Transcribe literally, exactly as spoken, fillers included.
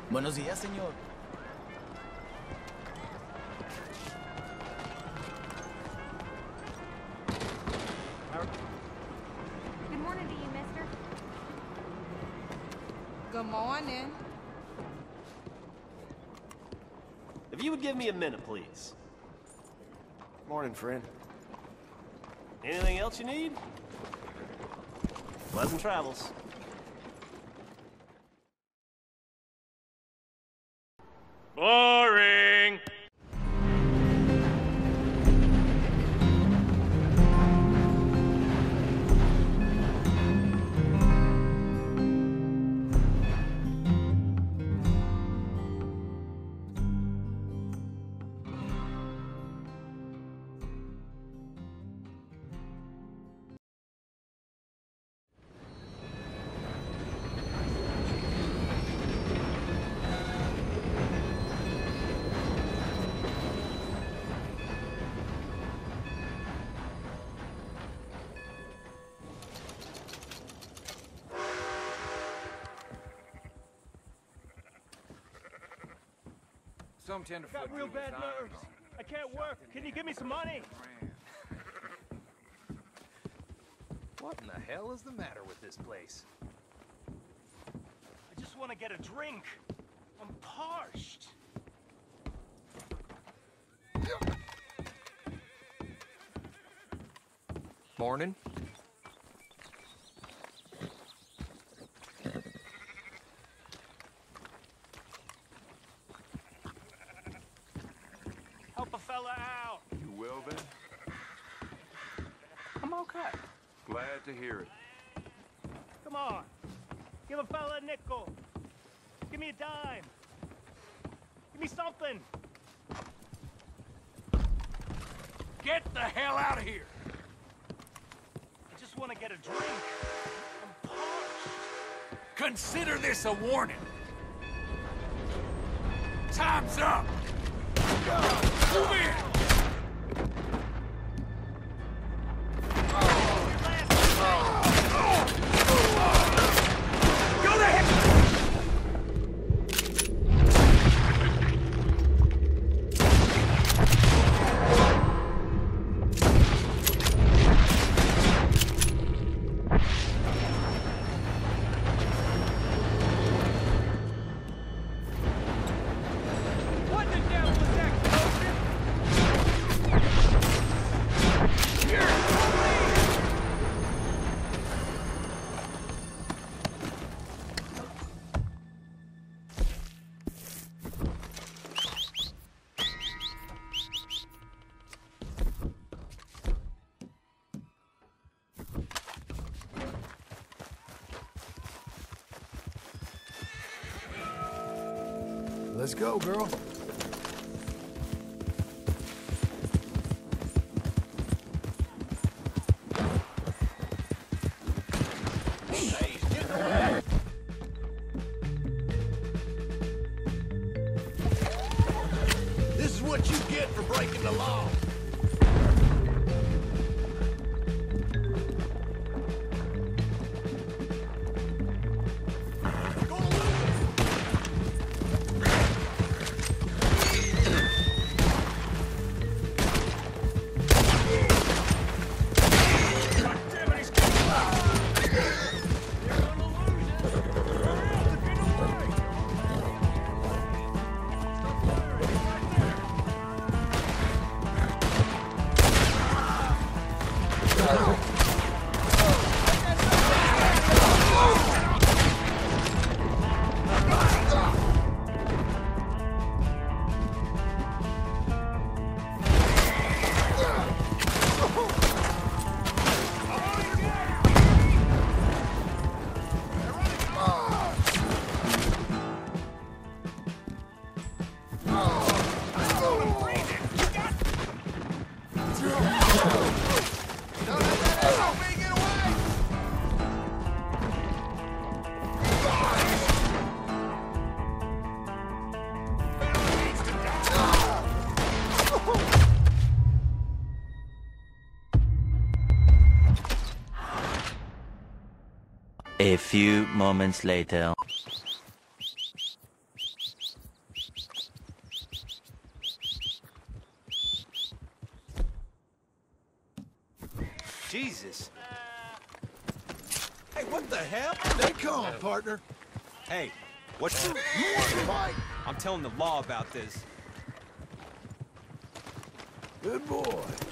Buenos días, señor. Good morning to you, mister. Good morning. If you would give me a minute, please. Morning, friend. Anything else you need? Pleasant travels. Boring! Some tenderfoot. Got real bad nerves. I can't work. Can you give me some money? What in the hell is the matter with this place? I just want to get a drink. I'm parched. Morning. Help a fella out. You will, Ben? I'm okay. Glad to hear it. Come on. Give a fella a nickel. Give me a dime. Give me something. Get the hell out of here! I just want to get a drink. I'm parched. Consider this a warning. Time's up! Move in! Go the heck! What the devil was that, Coach? Let's go, girl. This is what you get for breaking the law. A few moments later. Jesus. Hey, what the hell? Stay calm, partner. Hey, what's the... You want to fight? I'm telling the law about this. Good boy.